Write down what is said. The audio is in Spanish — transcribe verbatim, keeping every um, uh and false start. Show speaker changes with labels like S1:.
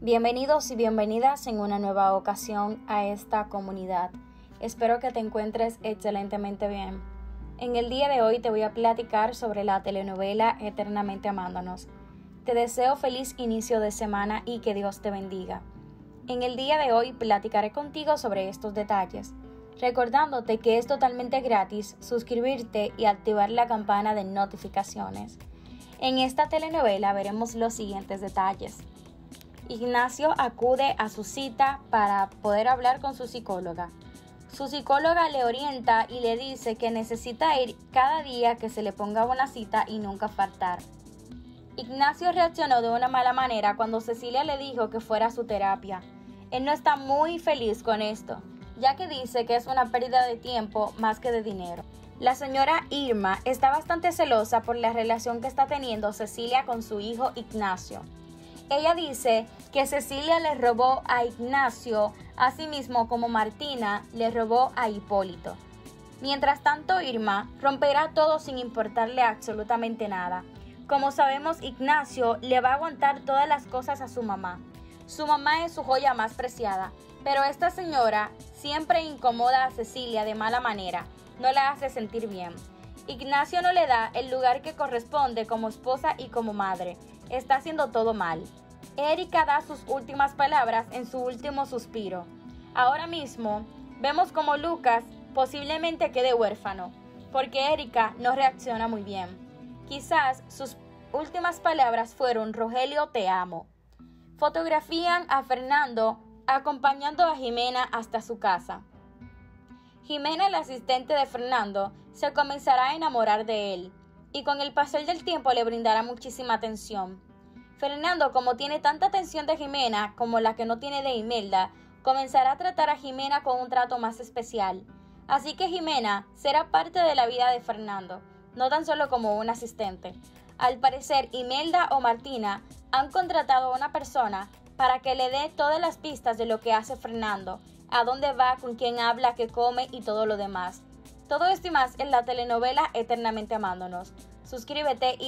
S1: Bienvenidos y bienvenidas en una nueva ocasión a esta comunidad. Espero que te encuentres excelentemente bien. En el día de hoy te voy a platicar sobre la telenovela Eternamente Amándonos. Te deseo feliz inicio de semana y que Dios te bendiga. En el día de hoy platicaré contigo sobre estos detalles, recordándote que es totalmente gratis suscribirte y activar la campana de notificaciones. En esta telenovela veremos los siguientes detalles. Ignacio acude a su cita para poder hablar con su psicóloga. Su psicóloga le orienta y le dice que necesita ir cada día que se le ponga una cita y nunca faltar. Ignacio reaccionó de una mala manera cuando Cecilia le dijo que fuera a su terapia. Él no está muy feliz con esto, ya que dice que es una pérdida de tiempo más que de dinero. La señora Irma está bastante celosa por la relación que está teniendo Cecilia con su hijo Ignacio. Ella dice que Cecilia le robó a Ignacio, así mismo como Martina le robó a Hipólito. Mientras tanto, Irma romperá todo sin importarle absolutamente nada. Como sabemos, Ignacio le va a aguantar todas las cosas a su mamá. Su mamá es su joya más preciada, pero esta señora siempre incomoda a Cecilia de mala manera, no la hace sentir bien. Ignacio no le da el lugar que corresponde como esposa y como madre. Está haciendo todo mal. Erika da sus últimas palabras en su último suspiro. Ahora mismo vemos como Lucas posiblemente quede huérfano, porque Erika no reacciona muy bien. Quizás sus últimas palabras fueron: Rogelio, te amo. Fotografían a Fernando acompañando a Jimena hasta su casa. Jimena, la asistente de Fernando, se comenzará a enamorar de él, y con el pasar del tiempo le brindará muchísima atención. Fernando, como tiene tanta atención de Jimena como la que no tiene de Imelda, comenzará a tratar a Jimena con un trato más especial. Así que Jimena será parte de la vida de Fernando, no tan solo como un asistente. Al parecer, Imelda o Martina han contratado a una persona para que le dé todas las pistas de lo que hace Fernando, a dónde va, con quién habla, qué come y todo lo demás. Todo esto y más en la telenovela Eternamente Amándonos. Suscríbete y